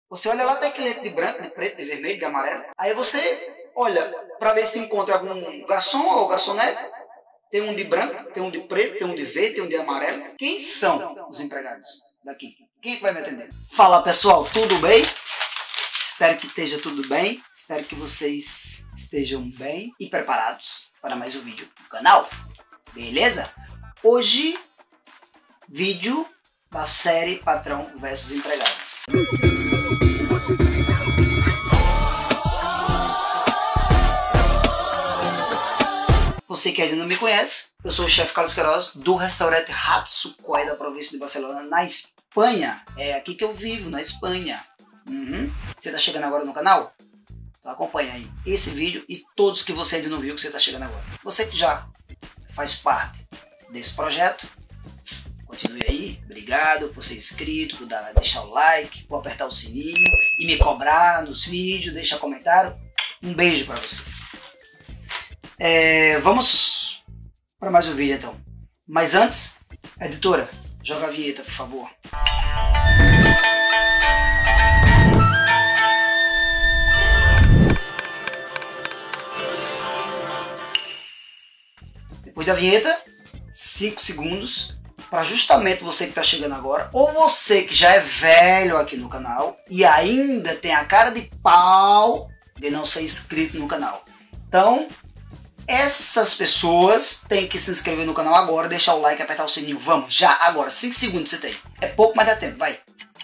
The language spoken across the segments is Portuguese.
Você olha lá, tem cliente de branco, de preto, de vermelho, de amarelo. Aí você olha para ver se encontra algum garçom ou garçonete. Tem um de branco, tem um de preto, tem um de verde, tem um de amarelo. Quem são os empregados daqui? Quem é que vai me atender? Fala pessoal, tudo bem? Espero que esteja tudo bem. Espero que vocês estejam bem e preparados para mais um vídeo do canal. Beleza? Hoje, vídeo da série Patrão versus Empregado. Você que ainda não me conhece, eu sou o chefe Carlos Queiroz do restaurante Hatsukoi da província de Barcelona, na Espanha. É aqui que eu vivo, na Espanha. Você está chegando agora no canal? Então acompanha aí esse vídeo e todos que você ainda não viu que você está chegando agora. Você que já faz parte desse projeto, continue aí. Obrigado por ser inscrito, por deixar o like, por apertar o sininho e me cobrar nos vídeos, deixar comentário. Um beijo para você. Vamos para mais um vídeo então. Mas antes, editora, joga a vinheta, por favor. Depois da vinheta, 5 segundos para justamente você que está chegando agora, ou você que já é velho aqui no canal e ainda tem a cara de pau de não ser inscrito no canal. Então, essas pessoas têm que se inscrever no canal agora, deixar o like e apertar o sininho. Vamos, já, agora, 5 segundos você tem. É pouco, mas dá tempo, vai.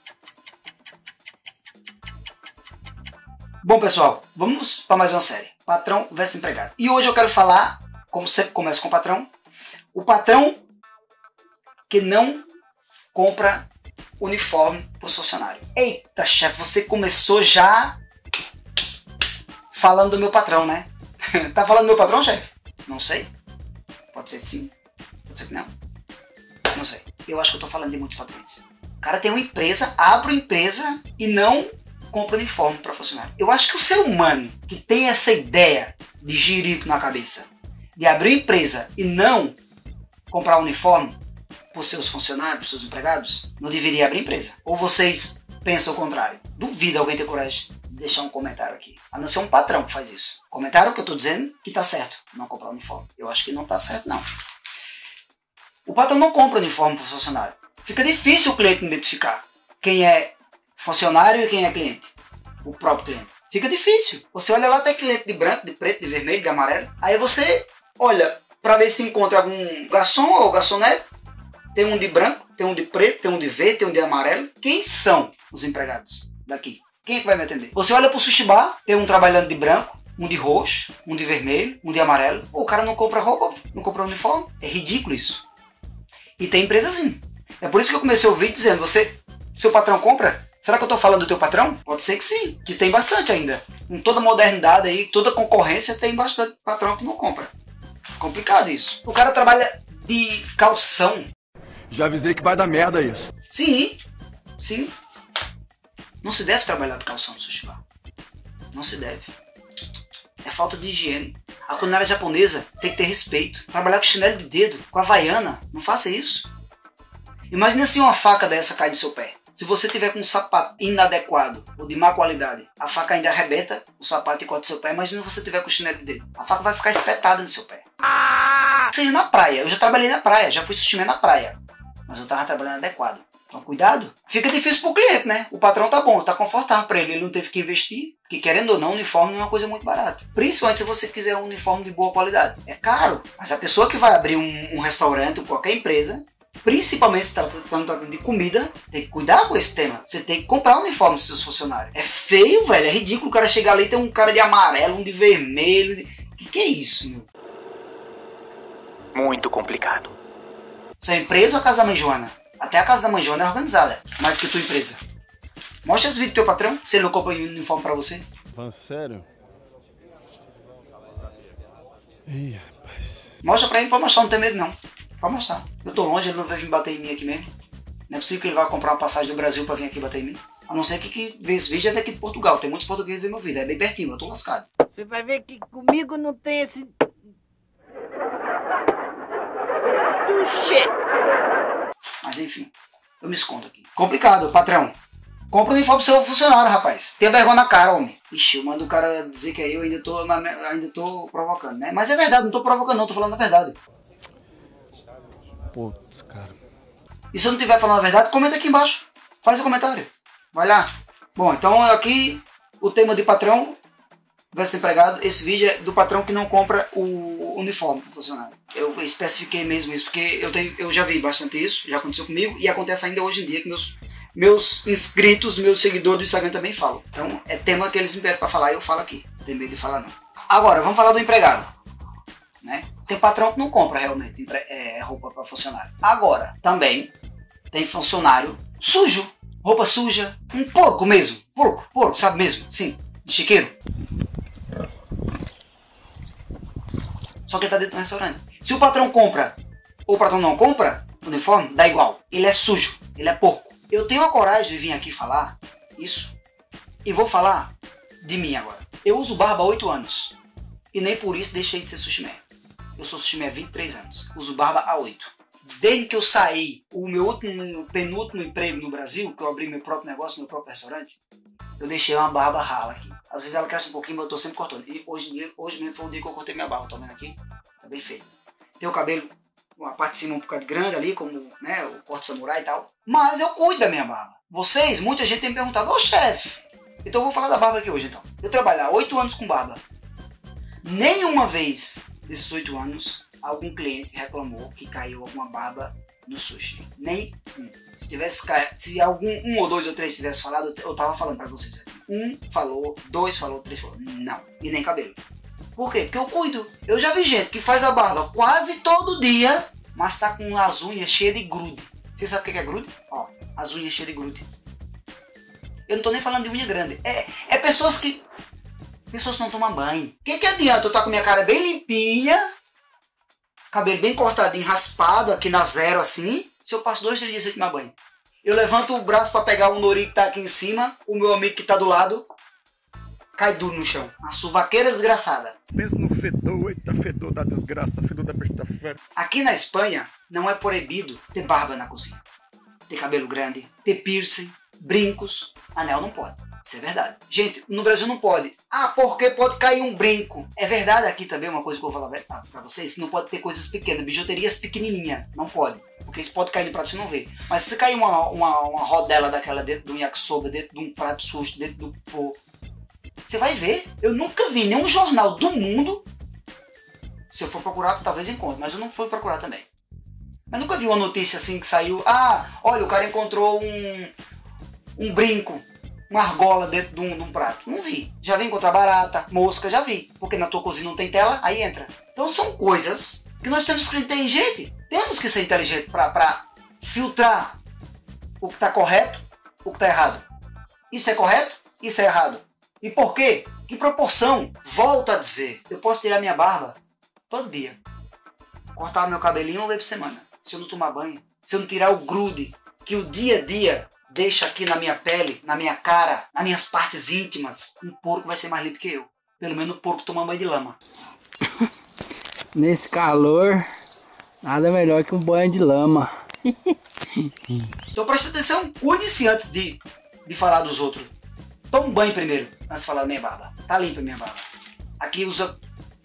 Bom pessoal, vamos para mais uma série. Patrão versus Empregado. E hoje eu quero falar, como sempre começa com o patrão que não compra uniforme para o funcionário. Eita chefe, você começou já falando do meu patrão, né? Tá falando do meu patrão, chefe? Não sei. Pode ser que sim, pode ser que não. Não sei. Eu acho que eu tô falando de muitos patrões. O cara tem uma empresa, abre uma empresa e não compra uniforme para funcionário. Eu acho que o ser humano que tem essa ideia de jirico na cabeça, de abrir uma empresa e não comprar uniforme para os seus funcionários, para os seus empregados, não deveria abrir empresa. Ou vocês pensam o contrário? Duvido alguém ter coragem de deixar um comentário aqui. A não ser um patrão que faz isso. Comentário que eu estou dizendo que está certo, não comprar uniforme. Eu acho que não está certo, não. O patrão não compra uniforme para o funcionário. Fica difícil o cliente identificar quem é funcionário e quem é cliente. O próprio cliente. Fica difícil. Você olha lá, tem cliente de branco, de preto, de vermelho, de amarelo. Aí você olha para ver se encontra algum garçom ou garçonete. Tem um de branco, tem um de preto, tem um de verde, tem um de amarelo. Quem são os empregados daqui? Quem é que vai me atender? Você olha pro sushi bar, tem um trabalhando de branco, um de roxo, um de vermelho, um de amarelo. O cara não compra roupa, não compra uniforme. É ridículo isso. E tem empresa assim. É por isso que eu comecei o vídeo dizendo, seu patrão compra? Será que eu tô falando do teu patrão? Pode ser que sim, que tem bastante ainda. Com toda a modernidade aí, toda a concorrência, tem bastante patrão que não compra. Complicado isso. O cara trabalha de calção. Já avisei que vai dar merda isso. Sim, sim. Não se deve trabalhar de calção no sushi bar. Não se deve. É falta de higiene. A culinária japonesa tem que ter respeito. Trabalhar com chinelo de dedo, com havaiana, não faça isso. Imagina se uma faca dessa cai de seu pé. Se você tiver com um sapato inadequado ou de má qualidade, a faca ainda arrebenta o sapato e corta seu pé. Imagina se você tiver com chinelo de dedo. A faca vai ficar espetada no seu pé. Seja na praia. Eu já trabalhei na praia, já fui sushi na praia. Mas eu tava trabalhando adequado. Então cuidado. Fica difícil pro cliente, né? O patrão tá bom, tá confortável pra ele. Ele não teve que investir. Porque querendo ou não, uniforme não é uma coisa muito barata. Principalmente se você quiser um uniforme de boa qualidade. É caro. Mas a pessoa que vai abrir um restaurante ou qualquer empresa, principalmente se está tratando de comida, tem que cuidar com esse tema. Você tem que comprar um uniforme dos seus funcionários. É feio, velho. É ridículo o cara chegar ali e ter um cara de amarelo, um de vermelho. Que é isso, meu? Muito complicado. Sua empresa ou a casa da mãe Joana? Até a casa da mãe Joana é organizada, mais que tua empresa. Mostra esse vídeo do teu patrão, se ele não compra um uniforme pra você. Falando sério? Ih, rapaz. Mostra pra ele, pode mostrar, não tem medo não. Pode mostrar. Eu tô longe, ele não vai vir bater em mim aqui mesmo. Não é possível que ele vá comprar uma passagem do Brasil pra vir aqui bater em mim. A não ser que vê esse vídeo é daqui de Portugal. Tem muitos portugueses que vê meu vídeo, é bem pertinho, eu tô lascado. Você vai ver que comigo não tem esse... Mas enfim, eu me escondo aqui. Complicado, patrão. Compra um uniforme pro seu funcionário, rapaz. Tenha vergonha na cara, homem. Ixi, eu mando o cara dizer que é eu, ainda tô provocando, né? Mas é verdade, não tô provocando não, tô falando a verdade. Putz, cara. E se eu não estiver falando a verdade, comenta aqui embaixo. Faz o comentário. Vai lá. Bom, então aqui o tema de patrão versus empregado. Esse vídeo é do patrão que não compra o uniforme do funcionário. Eu especifiquei mesmo isso, porque eu já vi bastante isso, já aconteceu comigo e acontece ainda hoje em dia que meus inscritos, meus seguidores do Instagram também falam. Então é tema que eles me pedem para falar e eu falo aqui. Não tem medo de falar não. Agora, vamos falar do empregado. Né? Tem patrão que não compra realmente roupa para funcionário. Agora, também tem funcionário sujo. Roupa suja. Um porco mesmo. Porco, sabe mesmo? Sim, de chiqueiro. Só que ele tá dentro do restaurante. Se o patrão compra ou o patrão não compra o uniforme, dá igual. Ele é sujo, ele é porco. Eu tenho a coragem de vir aqui falar isso e vou falar de mim agora. Eu uso barba há 8 anos e nem por isso deixei de ser sushi man. Eu sou sushi man há 23 anos. Uso barba há 8. Desde que eu saí, o meu penúltimo emprego no Brasil, que eu abri meu próprio negócio, meu próprio restaurante, eu deixei uma barba rala aqui. Às vezes ela cresce um pouquinho, mas eu tô sempre cortando. E hoje mesmo foi um dia que eu cortei minha barba, tá vendo aqui? Tá bem feio. Tem o cabelo, uma parte de cima um bocado grande ali, como né, o corte samurai e tal. Mas eu cuido da minha barba. Vocês, muita gente tem me perguntado, ô chefe, então eu vou falar da barba aqui hoje então. Eu trabalhei há 8 anos com barba. Nenhuma vez desses 8 anos, algum cliente reclamou que caiu alguma barba no sushi. Nem um. Se um ou dois ou três tivesse falado, eu tava falando pra vocês aqui. Um falou, 2 falou, 3 falou. Não. E nem cabelo. Por quê? Porque eu cuido. Eu já vi gente que faz a barba quase todo dia, mas tá com as unhas cheias de grude. Você sabe o que é grude? Ó, as unhas cheias de grude. Eu não tô nem falando de unha grande. É pessoas que não tomam banho. O que adianta eu estar com minha cara bem limpinha, cabelo bem cortadinho, raspado aqui na zero assim, se eu passo 2, 3 dias sem tomar banho? Eu levanto o braço para pegar o nori que tá aqui em cima, o meu amigo que tá do lado cai duro no chão. Uma suvaqueira desgraçada. Pensa no fedor, eita, fedor da desgraça, fedor da besta fera. Aqui na Espanha não é proibido ter barba na cozinha, ter cabelo grande, ter piercing, brincos, anel não pode. Isso é verdade. Gente, no Brasil não pode. Ah, porque pode cair um brinco. É verdade aqui também, uma coisa que eu vou falar pra vocês, que não pode ter coisas pequenas, bijuterias pequenininhas. Não pode. Porque isso pode cair no prato e você não vê. Mas se cair uma rodela daquela dentro de um yakisoba, dentro de um prato sujo, dentro do forno, você vai ver. Eu nunca vi nenhum jornal do mundo. Se eu for procurar, talvez encontre, mas eu não fui procurar também. Mas nunca vi uma notícia assim que saiu. Ah, olha, o cara encontrou um brinco, uma argola dentro de um prato. Não vi. Já vi encontrar barata, mosca, já vi. Porque na tua cozinha não tem tela, aí entra. Então são coisas que nós temos que ser inteligentes. Temos que ser inteligentes para filtrar o que está correto, o que está errado. Isso é correto, isso é errado. E por quê? Que proporção? Volto a dizer, eu posso tirar minha barba todo dia. Cortar meu cabelinho uma vez por semana. Se eu não tomar banho. Se eu não tirar o grude que o dia a dia deixa aqui na minha pele, na minha cara, nas minhas partes íntimas. Um porco vai ser mais limpo que eu. Pelo menos o porco toma banho de lama. Nesse calor, nada melhor que um banho de lama. Então presta atenção, cuide-se antes de falar dos outros. Toma um banho primeiro, antes de falar da minha barba. Tá limpa a minha barba. Aqui usa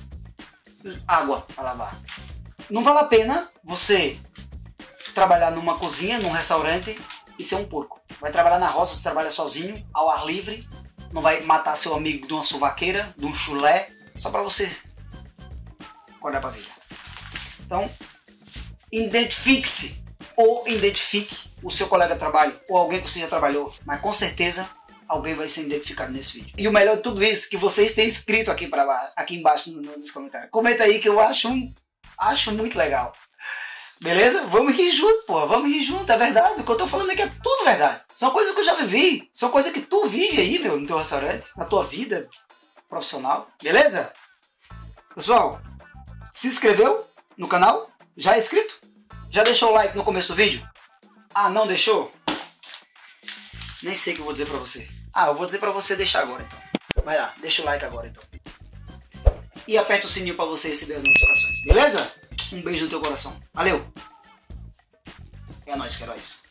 água para lavar. Não vale a pena você trabalhar numa cozinha, num restaurante e ser um porco. Vai trabalhar na roça, você trabalha sozinho, ao ar livre. Não vai matar seu amigo de uma suvaqueira, de um chulé, só para você acordar pra vida. Então, identifique-se ou identifique o seu colega de trabalho ou alguém que você já trabalhou, mas com certeza alguém vai ser identificado nesse vídeo. E o melhor de tudo isso, que vocês têm escrito aqui embaixo nos comentários. Comenta aí que eu acho muito legal. Beleza? Vamos rir junto, pô. Vamos rir junto, é verdade. O que eu tô falando aqui é tudo verdade. São coisas que eu já vivi. São coisas que tu vive aí, meu, no teu restaurante, na tua vida profissional. Beleza? Pessoal, se inscreveu no canal? Já é inscrito? Já deixou o like no começo do vídeo? Ah, não deixou? Nem sei o que eu vou dizer pra você. Ah, eu vou dizer pra você deixar agora, então. Vai lá, deixa o like agora, então. E aperta o sininho pra você receber as notificações. Beleza? Um beijo no teu coração. Valeu! É nóis, que heróis.